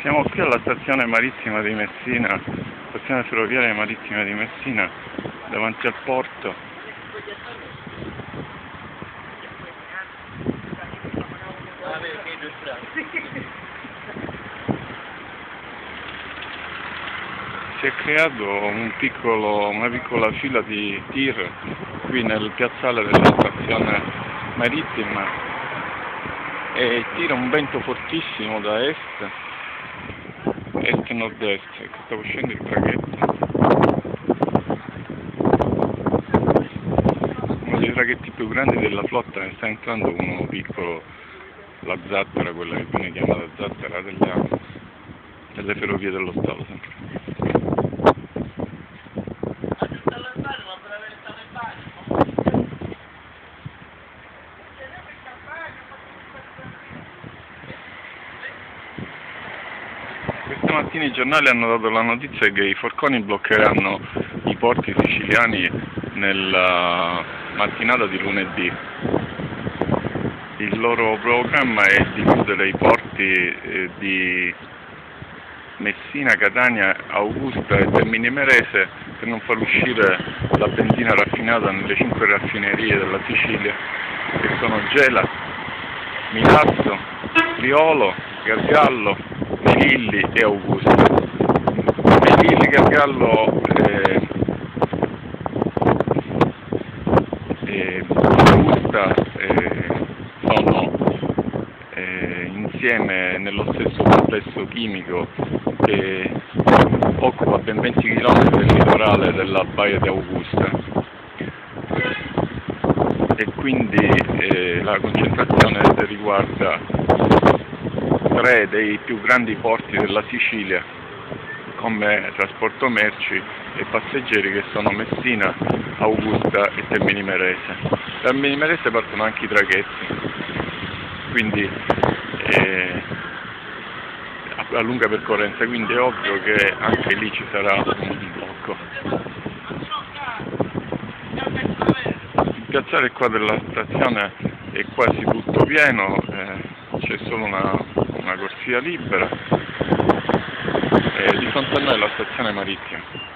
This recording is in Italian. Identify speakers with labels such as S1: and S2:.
S1: Siamo qui alla stazione marittima di Messina, stazione ferroviaria marittima di Messina, davanti al porto. Si è creato una piccola fila di tir qui nel piazzale della stazione marittima e tira un vento fortissimo da est-nord-est, che sta uscendo il traghetto, uno dei traghetti più grandi della flotta, ne sta entrando uno piccolo, la zattera, quella che viene chiamata zattera delle ferrovie dello Stato sempre. Questa mattina i giornali hanno dato la notizia che i forconi bloccheranno i porti siciliani nella mattinata di lunedì. Il loro programma è di chiudere i porti di Messina, Catania, Augusta e Termini Imerese per non far uscire la benzina raffinata nelle 5 raffinerie della Sicilia, che sono Gela, Milazzo, Priolo, Gargallo, Melilli e Augusta. Melilli, Gargallo e Augusta sono insieme nello stesso complesso chimico che occupa ben 20 km del litorale della baia di Augusta, e quindi la concentrazione riguarda 3 dei più grandi porti della Sicilia come trasporto merci e passeggeri, che sono Messina, Augusta e Termini Imerese. Da Termini Imerese partono anche i traghetti, quindi a lunga percorrenza, quindi è ovvio che anche lì ci sarà un blocco. Il piazzale qua della stazione è quasi tutto pieno, c'è solo una corsia libera, e di fronte a noi è la stazione marittima.